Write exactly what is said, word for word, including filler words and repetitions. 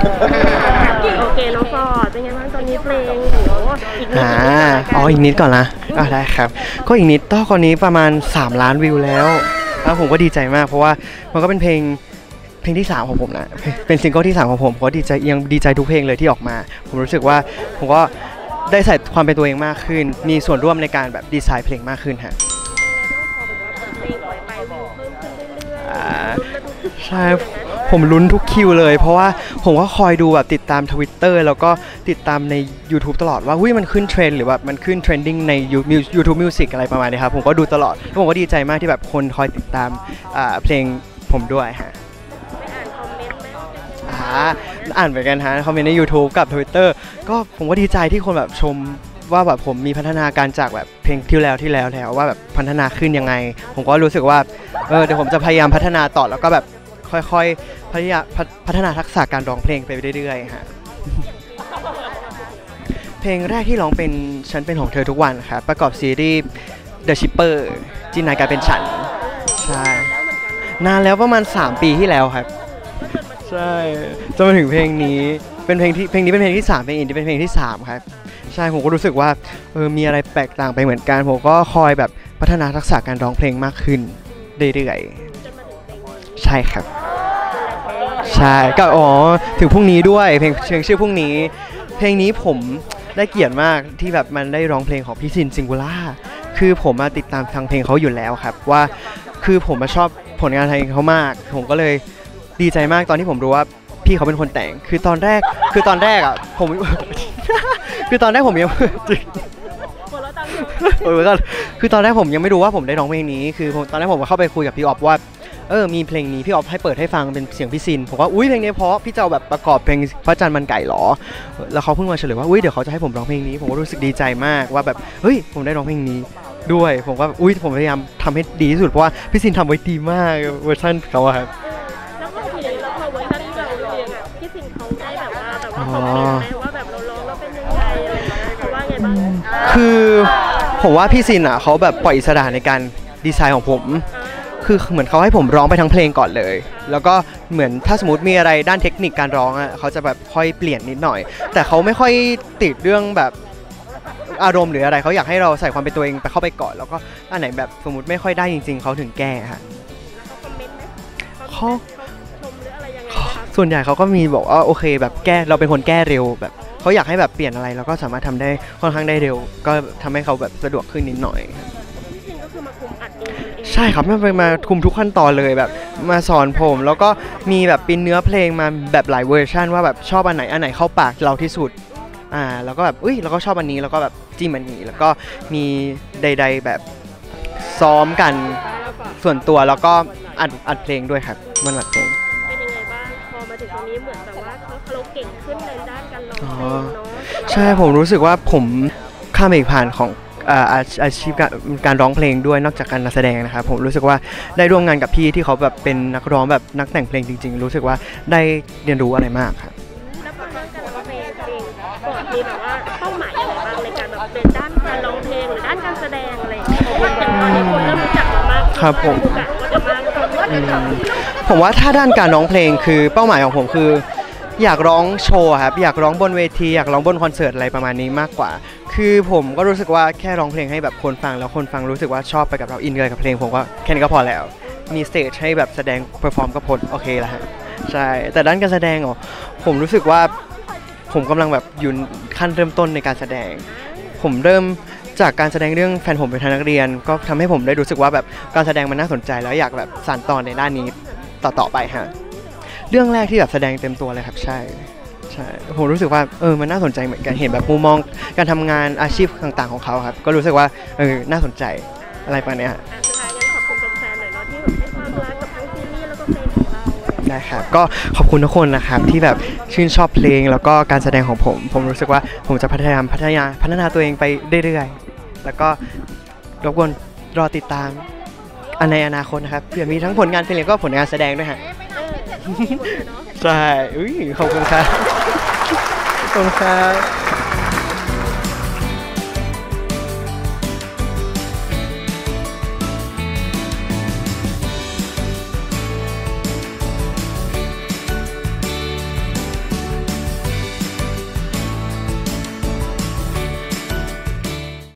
โอเคน้องฟอร์ดเป็นไงบ้างตอนนี้เพลงอีกนิดอ่าอ๋ออีกนิดก่อนนะอ่าได้ครับก็อีกนิดต่อคนนี้ประมาณสามล้านวิวแล้วแล้วผมก็ดีใจมากเพราะว่ามันก็เป็นเพลงเพลงที่สามของผมนะเป็นซิงเกิลที่สามของผมก็ดีใจยังดีใจทุกเพลงเลยที่ออกมาผมรู้สึกว่าผมก็ได้ใส่ความเป็นตัวเองมากขึ้นมีส่วนร่วมในการแบบดีไซน์เพลงมากขึ้นฮะอ่าใช่ผมลุ้นทุกคิวเลยเพราะว่าผมก็คอยดูแบบติดตาม Twitter แล้วก็ติดตามใน YouTube ตลอดว่าหุ้ยมันขึ้นเทรนด์หรือแบบมันขึ้นเทรนดิ้งใน YouTube Music อะไรประมาณนี้ครับผมก็ดูตลอดแล้วผมก็ดีใจมากที่แบบคนคอยติดตามเพลงผมด้วยฮะอ่านเหมือนกันฮะคอมเมนต์ใน YouTube กับ Twitter ก็ผมก็ดีใจที่คนแบบชมว่าแบบผมมีพัฒนาการจากแบบเพลงที่แล้วที่แล้วแล้วว่าแบบพัฒนาขึ้นยังไงผมก็รู้สึกว่าเออเดี๋ยวผมจะพยายามพัฒนาต่อแล้วก็แบบค่อยๆพยายามพัฒนาทักษะการร้องเพลงไปเรื่อยๆฮะ เพลงแรกที่ร้องเป็นฉันเป็นของเธอทุกวันครับประกอบซีรีส์ The Shipper จินนายกลายเป็นฉันใช่นานแล้วประมาณสามปีที่แล้วครับใช่จนมาถึงเพลงนี้เป็นเพลงที่เพลงนี้เป็นเพลงที่สามเพลงอินดี้เป็นเพลงที่สามครับใช่ผมก็รู้สึกว่าเออมีอะไรแตกต่างไปเหมือนกันผมก็คอยแบบพัฒนาทักษะการร้องเพลงมากขึ้นเรื่อยๆใช่ครับใช่ก็อ๋อถึงพรุ่งนี้ด้วยเพลงชื่อพรุ่งนี้เพลงนี้ผมได้เกียรติมากที่แบบมันได้ร้องเพลงของพี่ซินซิงคูล่าคือผมมาติดตามฟังเพลงเขาอยู่แล้วครับว่าคือผมมาชอบผลงานเพลงเขามากผมก็เลยดีใจมากตอนที่ผมรู้ว่าพี่เขาเป็นคนแต่งคือตอนแรกคือตอนแรกอ่ะผม คือตอนแรกผมยังคือตอนแรกผมยังไม่รู้ว่าผมได้ร้องเพลงนี้คือตอนแรกผมก็เข้าไปคุยกับพี่ออฟว่าเออมีเพลงนี้พี่ออฟให้เปิดให้ฟังเป็นเสียงพี่ซินผมว่าอุ้ยเพลงนี้เพราะพี่จะแบบประกอบเพลงพระจันทร์มันไก่หรอแล้วเขาเพิ่งมาเฉลยว่าอุ้ยเดี๋ยวเขาจะให้ผมร้องเพลงนี้ผมก็รู้สึกดีใจมากว่าแบบเฮ้ยผมได้ร้องเพลงนี้ด้วยผมก็อุ้ยผมพยายามทำให้ดีที่สุดเพราะว่าพี่ซินทำไว้ดีมากเวอร์ชันเขาครับแล้วพอทีนี้เราพอเวอร์ชันที่เราเรียนอ่ะพี่ซินเขาได้แบบว่าแบบว่าคอมเมนต์ไหมว่าแบบเราร้องแล้วเป็นยังไงอะไรอย่างเงี้ยเขาว่าไงบ้างคือผมว่าพี่ซินอ่ะเขาแบบปล่อยอิสระในการดีไซน์ของผมคือเหมือนเขาให้ผมร้องไปทั้งเพลงก่อนเลยแล้วก็เหมือนถ้าสมมติมีอะไรด้านเทคนิคการร้องอ่ะเขาจะแบบค่อยเปลี่ยนนิดหน่อยแต่เขาไม่ค่อยติดเรื่องแบบอารมณ์หรืออะไรเขาอยากให้เราใส่ความเป็นตัวเองไปเข้าไปก่อนแล้วก็อันไหนแบบสมมติไม่ค่อยได้จริงๆเขาถึงแก้ค่ะเขาส่วนใหญ่เขาก็มีบอกว่าโอเคแบบแก้เราเป็นคนแก้เร็วแบบเขาอยากให้แบบเปลี่ยนอะไรแล้วก็สามารถทำได้ค่อนข้างได้เร็วก็ทำให้เขาแบบสะดวกขึ้นนิดหน่อยใช่ครับมามาคุมทุกขั้นตอนเลยแบบมาสอนผมแล้วก็มีแบบปิ้นเนื้อเพลงมาแบบหลายเวอร์ชันว่าแบบชอบอันไหนอันไหนเข้าปากเราที่สุดอ่าแล้วก็แบบอุ้ยเราก็ชอบอันนี้แล้วก็แบบจิ้มอันนี้แล้วก็มีใดๆแบบซ้อมกันส่วนตัวแล้วก็อัดอัดเพลงด้วยครับมันอัดเพลงเป็นยังไงบ้างพอมาถึงตรงนี้เหมือนแบบว่าเราเก่งขึ้นในด้านการร้องเพลงเนาะใช่ผมรู้สึกว่าผมข้ามอีกผ่านของอาชีพการการร้องเพลงด้วยนอกจากการแสดงนะครับผมรู้สึกว่าได้ร่วมงานกับพี่ที่เขาแบบเป็นนักร้องแบบนักแต่งเพลงจริงๆรู้สึกว่าได้เรียนรู้อะไรมากครับแล้วพอเรื่องการร้องเพลงเองก่อนมีแบบว่าเป้าหมายอะไรบ้างในการแบบเป็นด้านการร้องเพลงหรือด้านการแสดงอะไรอย่างเงี้ยเพราะว่าอย่างตอนนี้คนเริ่มรู้จักเรามากครับผมผมว่าถ้าด้านการร้องเพลงคือเป้าหมายของผมคืออยากร้องโชว์ครับอยากร้องบนเวทีอยากร้องบนคอนเสิร์ตอะไรประมาณนี้มากกว่าคือผมก็รู้สึกว่าแค่ร้องเพลงให้แบบคนฟังแล้วคนฟังรู้สึกว่าชอบไปกับเราอินเลยกับเพลงผมก็แค่นี้ก็พอแล้วมีสเตจให้แบบแสดงเพอร์ฟอร์มก็พอโอเคแล้วฮะใช่แต่ด้านการแสดงอ๋อผมรู้สึกว่าผมกำลังแบบอยู่ขั้นเริ่มต้นในการแสดงผมเริ่มจากการแสดงเรื่องแฟนผมเป็นนักเรียนก็ทำให้ผมได้รู้สึกว่าแบบการแสดงมันน่าสนใจแล้วอยากแบบสานต่อในด้านนี้ต่อๆไปฮะเรื่องแรกที่แบบแสดงเต็มตัวเลยครับใช่ใช่ผมรู้สึกว่าเออมันน่าสนใจเหมือนกันเห็นแบบมุมมองการทำงานอาชีพต่างๆของเขาครับก็รู้สึกว่าเออน่าสนใจอะไรประมาณนี้ฮะสุดท้ายงั้นขอบคุณแฟนๆหน่อยเนาะที่แบบให้ความรักกับทั้งซีรีส์แล้วก็เพลงของเราได้ครับก็ขอบคุณทุกคนนะครับที่แบบชื่นชอบเพลงแล้วก็การแสดงของผมผมรู้สึกว่าผมจะพยายามพัฒนาพัฒนาตัวเองไปเรื่อยๆแล้วก็รบกวนรอติดตามในอนาคตนะครับเผื่อมีทั้งผลงานเพลงแล้วก็ผลงานแสดงด้วยฮะใช่อุ้ยขอบคุณครับขอบคุณครับ